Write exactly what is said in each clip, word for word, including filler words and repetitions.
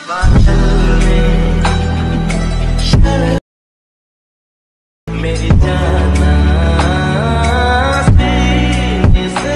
बादल में मेरी जाना सीने से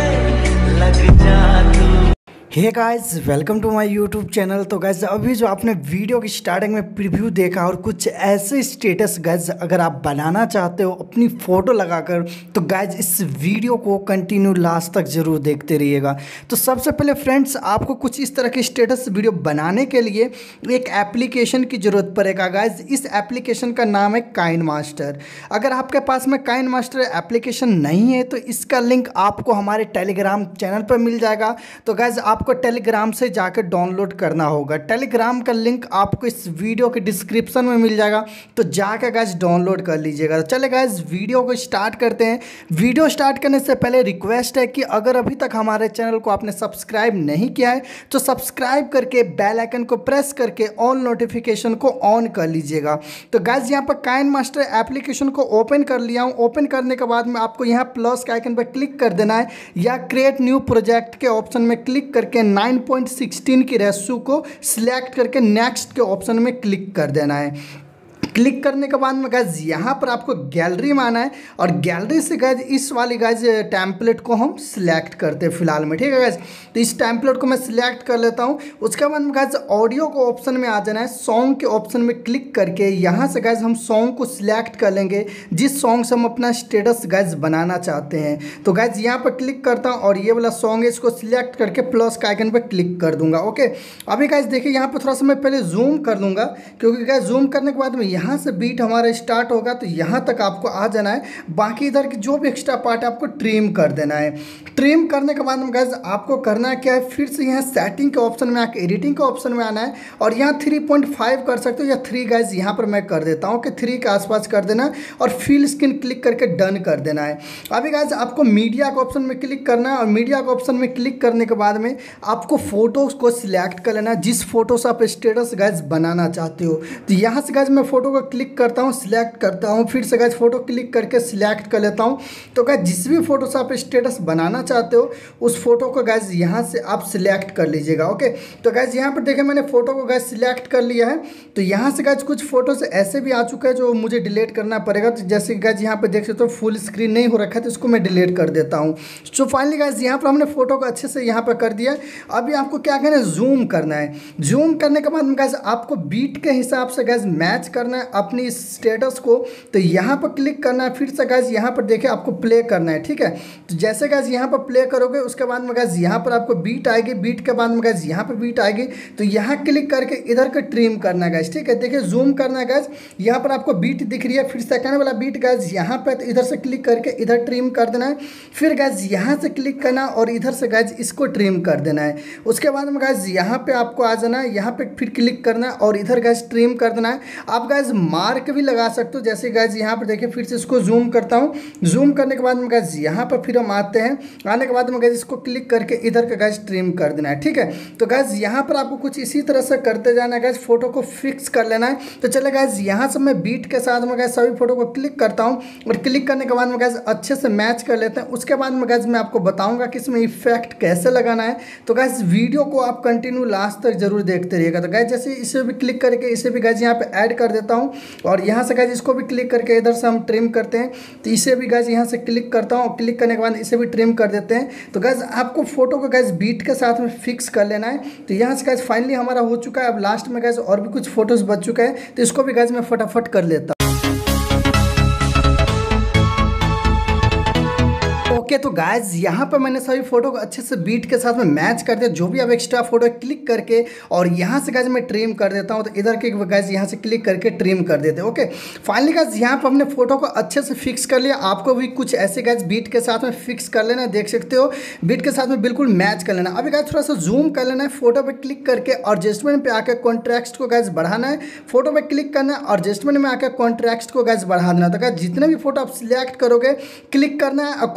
लग जा तू। Hey guys, welcome to my YouTube channel. तो गाइस अभी जो आपने वीडियो की स्टार्टिंग में प्रीव्यू देखा और कुछ ऐसे स्टेटस गाइस अगर आप बनाना चाहते हो अपनी फ़ोटो लगाकर, तो गाइस इस वीडियो को कंटिन्यू लास्ट तक ज़रूर देखते रहिएगा। तो सबसे पहले फ्रेंड्स, आपको कुछ इस तरह की स्टेटस वीडियो बनाने के लिए एक एप्लीकेशन की ज़रूरत पड़ेगा गाइस। इस एप्लीकेशन का नाम है काइन मास्टर। अगर आपके पास में काइन मास्टर एप्लीकेशन नहीं है तो इसका लिंक आपको हमारे टेलीग्राम चैनल पर मिल जाएगा। तो गाइस आप आपको टेलीग्राम से जाकर डाउनलोड करना होगा। टेलीग्राम का लिंक आपको इस वीडियो के डिस्क्रिप्शन में मिल जाएगा, तो जाकर गाइस डाउनलोड कर लीजिएगा। तो चले गाइस वीडियो को स्टार्ट करते हैं। वीडियो स्टार्ट करने से पहले रिक्वेस्ट है कि अगर अभी तक हमारे चैनल को आपने सब्सक्राइब नहीं किया है तो सब्सक्राइब करके बेल आइकन को प्रेस करके ऑल नोटिफिकेशन को ऑन कर लीजिएगा। तो गाइस यहाँ पर काइन मास्टर एप्लीकेशन को ओपन कर लिया हूँ। ओपन करने के बाद में आपको यहाँ प्लस के आइकन पर क्लिक कर देना है या क्रिएट न्यू प्रोजेक्ट के ऑप्शन में क्लिक करके नाइन पॉइंट सिक्सटीन की रेशो को सिलेक्ट करके नेक्स्ट के ऑप्शन में क्लिक कर देना है। क्लिक करने के बाद में गाइज यहाँ पर आपको गैलरी में आना है और गैलरी से गाइज इस वाली गाइज टेम्पलेट को हम सिलेक्ट करते हैं फिलहाल में, ठीक है गाइज। तो इस टेम्पलेट को मैं सिलेक्ट कर लेता हूँ। उसके बाद में गाइज ऑडियो को ऑप्शन में आ जाना है। सॉन्ग के ऑप्शन में क्लिक करके यहाँ से गाइज हम सॉन्ग को सिलेक्ट कर लेंगे जिस सॉन्ग से हम अपना स्टेटस गाइज बनाना चाहते हैं। तो गाइज यहाँ पर क्लिक करता हूँ और ये वाला सॉन्ग है, इसको सिलेक्ट करके प्लस का आइकन पर क्लिक कर दूंगा। ओके, अभी गाइज देखिए यहाँ पर थोड़ा सा मैं पहले जूम कर दूंगा, क्योंकि गाइज जूम करने के बाद में यहाँ से बीट हमारा स्टार्ट होगा तो यहाँ तक आपको आ जाना है। बाकी इधर की जो भी एक्स्ट्रा पार्ट है आपको ट्रिम कर देना है। ट्रिम करने के बाद में गाइस आपको करना क्या है, फिर से यहाँ सेटिंग के ऑप्शन में आके एडिटिंग के ऑप्शन में आना है और यहाँ थ्री पॉइंट फाइव कर सकते हो या थ्री गाइस यहाँ पर मैं कर देता हूँ कि थ्री के आसपास कर देना और फिल स्क्रीन क्लिक करके डन कर देना है। अभी गाइस आपको मीडिया के ऑप्शन में क्लिक करना है और मीडिया के ऑप्शन में क्लिक करने के बाद में आपको फोटोज को सिलेक्ट कर लेना है जिस फोटो से आप स्टेटस गाइस बनाना चाहते हो। तो यहाँ से गाइस मैं फोटो को क्लिक करता हूँ, सिलेक्ट करता हूँ, फिर से गाइस फोटो क्लिक करके सिलेक्ट कर लेता हूँ। तो गाइस जिस भी फोटो से आप स्टेटस बनाना चाहते हो उस फोटो को गाइस यहाँ से आप सिलेक्ट कर लीजिएगा। ओके, तो गाइस यहाँ पर देखिए मैंने फोटो को गाइस सिलेक्ट कर लिया है। तो यहाँ से गाइस कुछ फोटोज ऐसे भी आ चुका है जो मुझे डिलीट करना पड़ेगा। तो जैसे गाइस यहाँ पर देख सकते हो फुल स्क्रीन नहीं हो रखा है तो इसको मैं डिलीट कर देता हूँ। सो फाइनली गाइस यहाँ पर हमने फोटो को अच्छे से यहाँ पर कर दिया। अभी आपको क्या करना है, जूम करना है। जूम करने के बाद गाइस आपको बीट के हिसाब से गाइस मैच करना है अपनी स्टेटस को। तो यहाँ पर क्लिक करना है, फिर से गाइस यहाँ पर देखिए आपको प्ले करना है, ठीक है। तो जैसे गाइस यहाँ पर प्ले करोगे उसके बाद में गाइस यहाँ पर आपको बीट आएगी, बीट के बाद में गाइस यहाँ पर बीट आएगी तो यहाँ क्लिक करके इधर का ट्रिम करना है गाइस, ठीक है। देखिए जूम करना है गाइस, यहाँ पर आपको बीट दिख रही है, फिर सेकंड वाला बीट गाइस यहाँ पर तो इधर से क्लिक करके इधर ट्रिम कर देना है। फिर गाइस यहाँ से क्लिक करना और इधर से गाइस इसको ट्रिम कर देना है। उसके बाद में गाइस यहाँ पे आपको आ जाना है, यहाँ पे फिर क्लिक करना है और इधर गाइस ट्रिम कर देना है। आप गाइस मार्क भी लगा सकते हो, जैसे गाइस यहाँ पर देखिए फिर से इसको जूम करता हूँ। जूम करने के बाद में गाइस यहाँ पर फिर हम आते हैं, आने के बाद में गाइस इसको क्लिक करके इधर का गाइस ट्रिम कर देना है, ठीक है। तो गाइस यहाँ पर आपको कुछ इसी तरह से करते जाना है गाइस, फोटो को फिक्स कर लेना है। तो चले गाइस यहाँ से मैं बीट के साथ में गाइस सभी फोटो को क्लिक करता हूँ और क्लिक करने के बाद में गाइस अच्छे से मैच कर लेते हैं। उसके बाद में गाइस मैं आपको बताऊँगा कि इसमें इफेक्ट कैसे लगाना है। तो गाइस वीडियो को आप कंटिन्यू लास्ट तक जरूर देखते रहिएगा। तो गाइस जैसे इसे भी क्लिक करके इसे भी गाइस यहाँ पे ऐड कर देता हूँ और यहाँ से गाइस इसको भी क्लिक करके इधर से हम ट्रिम करते हैं। तो इसे भी गाइस यहाँ से क्लिक करता हूँ और क्लिक करने के बाद इसे भी ट्रिम कर देते हैं। तो गाइस आपको फोटो को गाइस बीट के साथ में फिक्स कर लेना है। तो यहाँ से गाइस फाइनली हमारा हो चुका है। अब लास्ट में गाइस और भी कुछ फोटोज बच चुका है तो इसको भी गाइस मैं फटाफट कर लेता हूँ। ओके, तो गाइज यहाँ पर मैंने सभी फोटो को अच्छे से बीट के साथ में मैच कर दिया। जो भी अब एक्स्ट्रा फोटो क्लिक करके और यहाँ से गाइज मैं ट्रिम कर देता हूँ। तो इधर के गाइज यहाँ से क्लिक करके ट्रिम कर देते हैं। ओके, फाइनली गाइज यहाँ पर हमने फोटो को अच्छे से फिक्स कर लिया। आपको भी कुछ ऐसे गाइज बीट के साथ में फिक्स कर लेना, देख सकते हो बीट के साथ में बिल्कुल मैच कर लेना। अभी गाइज थोड़ा सा जूम कर लेना है, फोटो पर क्लिक करके और एडजस्टमेंट पे आकर कॉन्ट्रास्ट को गाइज बढ़ाना है। फोटो पर क्लिक करना है और एडजस्टमेंट में आकर कॉन्ट्रास्ट को गाइज बढ़ा देना। तो गाइज जितने भी फोटो आप सिलेक्ट करोगे क्लिक करना है और कॉन्ट्रास्ट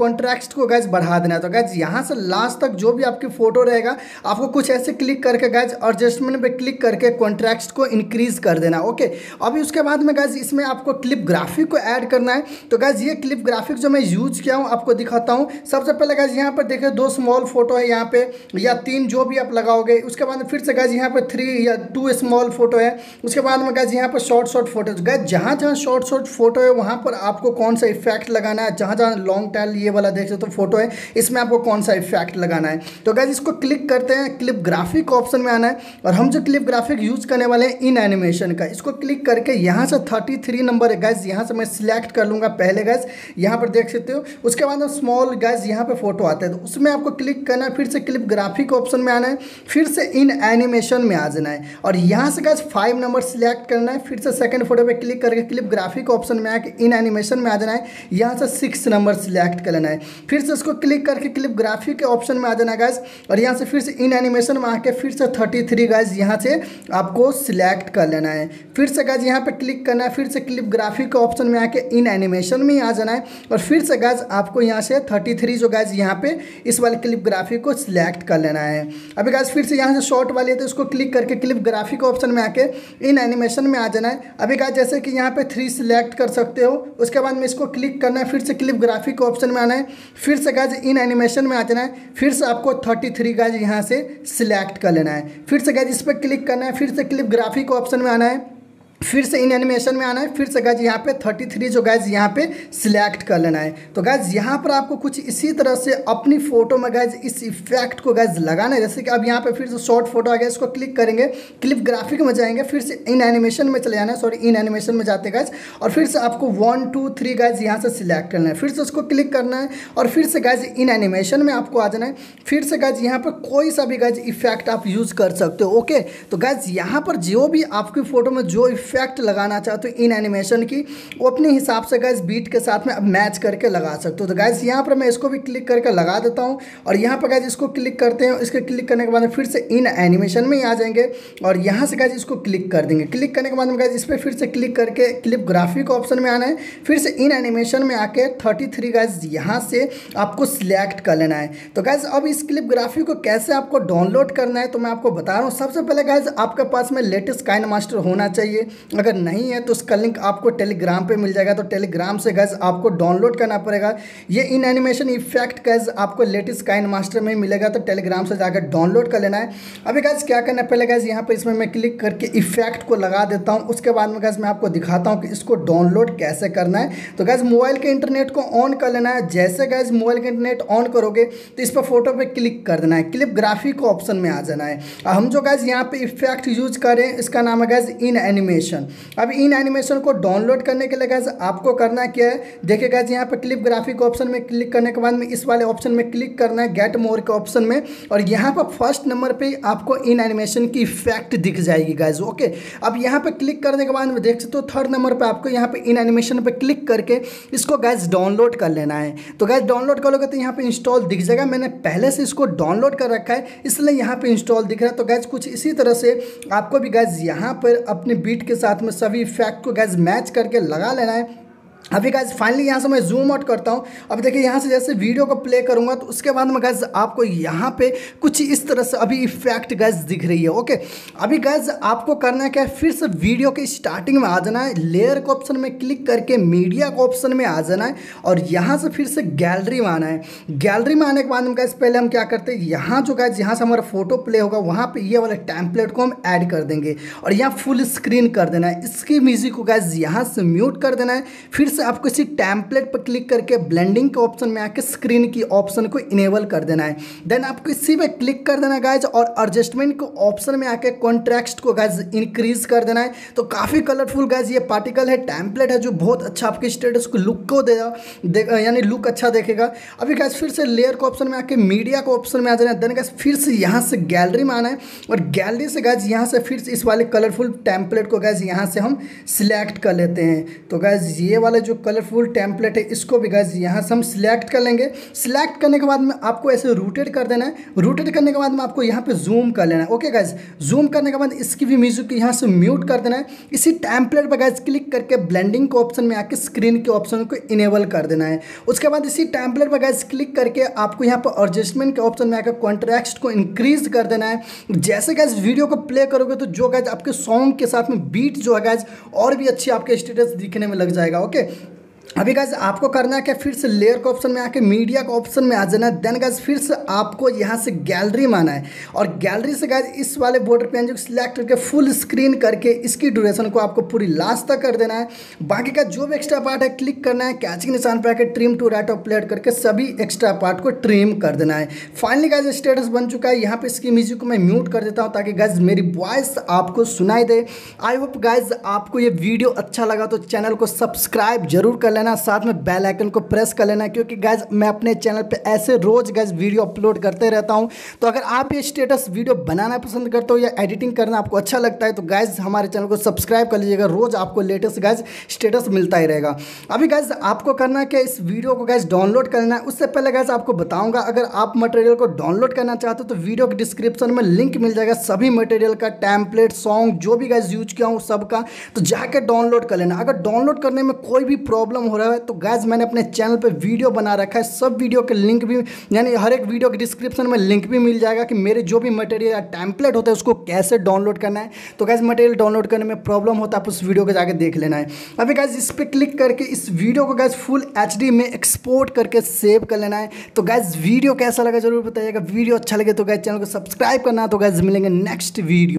कॉन्ट्रैक्ट को गैस बढ़ा देना है। तो गैस यहाँ से लास्ट तक जो भी आपकी फोटो रहेगा आपको कुछ ऐसे क्लिक करके गैस एडजस्टमेंट पे क्लिक करके कॉन्ट्रैक्ट को इंक्रीज कर देना। ओके, अभी उसके बाद में गैस इसमें आपको क्लिप ग्राफिक को ऐड करना है। तो गैस ये क्लिप ग्राफिक जो मैं यूज किया हूँ आपको दिखाता हूँ। सबसे पहले गैस यहाँ पर देखिए दो स्मॉल फोटो है यहाँ पे, या तीन जो भी आप लगाओगे। उसके बाद में फिर से गैस यहाँ पर थ्री या टू स्मॉल फोटो है। उसके बाद में गैस यहाँ पर शॉर्ट शॉर्ट फोटो, गैस जहाँ जहाँ शॉर्ट शॉर्ट फोटो है वहाँ पर आपको कौन सा इफेक्ट लगाना है। जहाँ जहाँ लॉन्ग टेल ये वाला देख सकते हो फोटो है, इसमें आपको कौन सा इफेक्ट लगाना है। तो गैस इसको क्लिक करते हैं, क्लिप ग्राफिक ऑप्शन में आना है और हम जो क्लिप ग्राफिक यूज करने वाले हैं इन एनिमेशन का, इसको क्लिक करके यहाँ से थर्टी थ्री नंबर है गैस, यहाँ से मैं सिलेक्ट कर लूँगा पहले गैस, यहाँ पर देख सकते हो। उसके बाद में स्मॉल गैस यहाँ पे फोटो आता है तो उसमें आपको क्लिक करना है, फिर से क्लिप ग्राफिक ऑप्शन में आना है, फिर से इन एनिमेशन में आ जाना है और यहाँ से गैस फाइव नंबर सिलेक्ट करना है, फिर से सेकंड फोटो पे क्लिक करके क्लिप ग्राफिक ऑप्शन में आके इन एनिमेशन में आ जाना है, यहाँ से सिक्स नंबर सिलेक्ट कर लेना है, फिर से उसको क्लिक करके क्लिप ग्राफिक के ऑप्शन में आ जाना है गैस और यहाँ से फिर से इन एनिमेशन में आके फिर से थर्टी थ्री गैस यहाँ से आपको सिलेक्ट कर लेना है, फिर से गैस यहाँ पे क्लिक करना है, फिर से क्लिप ग्राफिक के ऑप्शन में आके इन एनिमेशन में आ जाना है और फिर से गैस आपको यहाँ से थर्टी थ्री जो गैस यहाँ पे इस वाले क्लिप ग्राफिक को सिलेक्ट कर लेना है। अभी गैस फिर से यहाँ से शॉर्ट वाली है तो इसको क्लिक करके क्लिप ग्राफिक ऑप्शन में आके इन एनिमेशन में आ जाना है। अभी गैस जैसे कि यहाँ पे थ्री सिलेक्ट कर सकते हो, उसके बाद में इसको क्लिक करना है, फिर से क्लिप ग्राफिक ऑप्शन में आना है, फिर से गैस इन एनिमेशन में आ जाना है, फिर से आपको थर्टी थ्री गैस यहाँ से सिलेक्ट कर लेना है, फिर से गैस इस पर क्लिक करना है, फिर से क्लिप ग्राफिक ऑप्शन में आना है, फिर से इन एनिमेशन में आना है, फिर से गैस यहाँ पे थर्टी थ्री जो गैस यहाँ पे सिलेक्ट कर लेना है। तो गैस यहाँ पर आपको कुछ इसी तरह से अपनी फोटो में गैस इस इफेक्ट को गैस लगाना है। जैसे कि अब यहाँ पे फिर से शॉर्ट फोटो आ गया, इसको क्लिक करेंगे, क्लिप ग्राफिक में जाएंगे, फिर से इन एनिमेशन में चले जाना है, सॉरी इन एनिमेशन में जाते गैस और फिर से आपको वन टू थ्री गैस यहाँ से सिलेक्ट करना है, फिर से उसको क्लिक करना है और फिर से गैस इन एनिमेशन में आपको आ जाना है, फिर से गैस यहाँ पर कोई सा भी गैस इफेक्ट आप यूज़ कर सकते हो। ओके, तो गैस यहाँ पर जो भी आपकी फोटो में जो इफेक्ट लगाना चाहते हो इन एनिमेशन की, वो अपने हिसाब से गैस बीट के साथ में अब मैच करके लगा सकते हो। तो गैस यहाँ पर मैं इसको भी क्लिक करके लगा देता हूँ और यहाँ पर गैस इसको क्लिक करते हैं, इसके क्लिक करने के बाद फिर से इन एनिमेशन में आ जाएंगे और यहाँ से गैस इसको क्लिक कर देंगे। क्लिक करने के बाद में गैस इस पर फिर से क्लिक करके क्लिप ग्राफिक ऑप्शन में आना है, फिर से इन एनिमेशन में आके थर्टी थ्री गैस यहाँ से आपको सिलेक्ट कर लेना है। तो गैस अब इस क्लिप ग्राफिक को कैसे आपको डाउनलोड करना है तो मैं आपको बता रहा हूँ। सबसे पहले गैस आपके पास में लेटेस्ट काइनमास्टर होना चाहिए, अगर नहीं है तो उसका लिंक आपको टेलीग्राम पे मिल जाएगा। तो टेलीग्राम से गैस आपको डाउनलोड करना पड़ेगा। ये इन एनिमेशन इफेक्ट गैस आपको लेटेस्ट काइनमास्टर में मिलेगा, तो टेलीग्राम से जाकर डाउनलोड कर लेना है। अभी गैस क्या करना है, पहले गैस यहाँ पे इसमें मैं क्लिक करके इफेक्ट को लगा देता हूँ, उसके बाद में गैस मैं आपको दिखाता हूँ कि इसको डाउनलोड कैसे करना है। तो गैस मोबाइल के इंटरनेट को ऑन कर लेना है। जैसे गैस मोबाइल के इंटरनेट ऑन करोगे तो इस पर फोटो पे क्लिक कर देना है, क्लिप ग्राफिक ऑप्शन में आ जाना है। हम जो गैस यहाँ पे इफेक्ट यूज करें इसका नाम है गैस इन एनिमेशन। अब इन एनिमेशन को डाउनलोड करने के लिए गैस आपको करना क्या है, देखिए गैस यहाँ पे क्लिप ग्राफिक ऑप्शन में क्लिक करने के बाद में इस वाले ऑप्शन में क्लिक करना है, गेट मोर के ऑप्शन में, और यहाँ पर फर्स्ट नंबर पे आपको इन एनिमेशन की इफेक्ट दिख जाएगी गैस। ओके, अब यहाँ पे क्लिक करने के बाद में देख सकते हो थर्ड नंबर पे आपको यहाँ पे इन एनिमेशन पे क्लिक करके इसको गैस डाउनलोड कर लेना है। तो गैस डाउनलोड करोगे तो यहाँ पे इंस्टॉल दिख जाएगा। मैंने पहले से इसको डाउनलोड कर रखा है इसलिए यहाँ पे इंस्टॉल दिख रहा है। तो गैस कुछ इसी तरह से आपको भी गैस यहाँ पर अपने बीट के साथ में सभी इफेक्ट को गैस मैच करके लगा लेना है। अभी गाइस फाइनली यहाँ से मैं जूम आउट करता हूँ। अब देखिए यहाँ से जैसे वीडियो को प्ले करूँगा तो उसके बाद में गाइस आपको यहाँ पे कुछ इस तरह से अभी इफेक्ट गाइस दिख रही है। ओके, अभी गाइस आपको करना है क्या है, फिर से वीडियो के स्टार्टिंग में आ जाना है, लेयर के ऑप्शन में क्लिक करके मीडिया के ऑप्शन में आ जाना है और यहाँ से फिर से गैलरी में आना है। गैलरी में आने के बाद में गाइस पहले हम क्या करते हैं, यहाँ जो गाइस यहाँ से हमारा फोटो प्ले होगा वहाँ पर ये वाले टेम्पलेट को हम ऐड कर देंगे और यहाँ फुल स्क्रीन कर देना है। इसकी म्यूजिक को गाइस यहाँ से म्यूट कर देना है। फिर से आपको इसी टेम्पलेट पर क्लिक करके ब्लेंडिंग के ऑप्शन में आके स्क्रीन की ऑप्शन को इनेबल कर देना है। देन आपको इसी पे क्लिक कर देना है गाइज और एडजस्टमेंट के ऑप्शन में आके कॉन्ट्रास्ट को गाइज इंक्रीज कर देना है। तो काफ़ी कलरफुल गाइज ये पार्टिकल है, टेम्पलेट है जो बहुत अच्छा आपके स्टेटस को लुक को देगा दे, यानी लुक अच्छा देखेगा। अभी गाइज फिर से लेयर के ऑप्शन में आके मीडिया के ऑप्शन में आ जाना है। देन गाइज फिर से यहाँ से गैलरी में आना है और गैलरी से गाइज यहाँ से फिर से इस वाले कलरफुल टेम्पलेट को गाइज यहाँ से हम सिलेक्ट कर लेते हैं। तो गाइज ये वाले जो कलरफुल टेम्पलेट है इसको भी गाइज यहाँ से हम सिलेक्ट कर लेंगे। सिलेक्ट करने के बाद में आपको ऐसे रोटेट कर देना है। रोटेट करने के बाद में आपको यहाँ पे जूम कर लेना है। ओके गाइज, जूम करने के बाद इसकी भी म्यूजिक यहाँ से म्यूट कर देना है। इसी टेम्पलेट पर गाइज क्लिक करके ब्लेंडिंग के ऑप्शन में आके स्क्रीन के ऑप्शन को इनेबल कर देना है। उसके बाद इसी टेम्पलेट पर गाइज क्लिक करके आपको यहाँ पर एडजस्टमेंट के ऑप्शन में आकर कॉन्ट्रैक्ट को इंक्रीज कर देना है। जैसे गाइज वीडियो को प्ले करोगे तो जो गाइज आपके सॉन्ग के साथ में बीट जो है गाइज और भी अच्छी आपके स्टेटस दिखने में लग जाएगा। ओके, अभी गाइज आपको करना है क्या, फिर से लेयर के ऑप्शन में आके मीडिया के ऑप्शन में आ जाना है। देन गाइज फिर से आपको यहाँ से गैलरी में आना है और गैलरी से गाइज इस वाले बॉर्डर पे जो सिलेक्ट करके फुल स्क्रीन करके इसकी ड्यूरेशन को आपको पूरी लास्ट तक कर देना है। बाकी का जो भी एक्स्ट्रा पार्ट है क्लिक करना है, कैचिंग निशान पे आके ट्रिम टू राइट अपलोड करके सभी एक्स्ट्रा पार्ट को ट्रिम कर देना है। फाइनली गाइज स्टेटस बन चुका है। यहाँ पे इसकी म्यूजिक को मैं म्यूट कर देता हूँ ताकि गाइज मेरी वॉइस आपको सुनाई दे। आई होप गाइज आपको ये वीडियो अच्छा लगा तो चैनल को सब्सक्राइब जरूर कर लेना, साथ में बेल आइकन को प्रेस कर लेना, क्योंकि गाइज मैं अपने चैनल पे ऐसे रोज गाइज वीडियो अपलोड करते रहता हूं। तो अगर आप ये स्टेटस वीडियो बनाना पसंद करते हो या एडिटिंग करना आपको अच्छा लगता है तो गाइज हमारे चैनल को सब्सक्राइब कर लीजिएगा। रोज आपको लेटेस्ट गाइज स्टेटस मिलता ही रहेगा। अभी गाइज आपको करना है कि इस वीडियो को गाइज डाउनलोड करना है। उससे पहले गाइज आपको बताऊंगा, अगर आप मटेरियल को डाउनलोड करना चाहते हो तो वीडियो के डिस्क्रिप्शन में लिंक मिल जाएगा सभी मटेरियल का, टेम्पलेट, सॉन्ग जो भी गाइज यूज किया हूँ सबका, तो जाकर डाउनलोड कर लेना। अगर डाउनलोड करने में कोई भी प्रॉब्लम हो रहा है तो गाइज मैंने अपने चैनल पे वीडियो बना रखा है, सब वीडियो के लिंक भी, यानी हर एक वीडियो के डिस्क्रिप्शन में लिंक भी मिल जाएगा कि मेरे जो भी मटेरियल या टेम्पलेट होता है उसको कैसे डाउनलोड करना है। तो गाइज मटेरियल डाउनलोड करने में प्रॉब्लम होता है आप उस वीडियो को जाकर देख लेना है। अभी गाइज इस पर क्लिक करके इस वीडियो को गाइज फुल एच डी में एक्सपोर्ट करके सेव कर लेना है। तो गाइज वीडियो कैसा लगा जरूर बताइएगा। वीडियो अच्छा लगे तो गाइज चैनल को सब्सक्राइब करना। तो गाइज मिलेंगे नेक्स्ट वीडियो।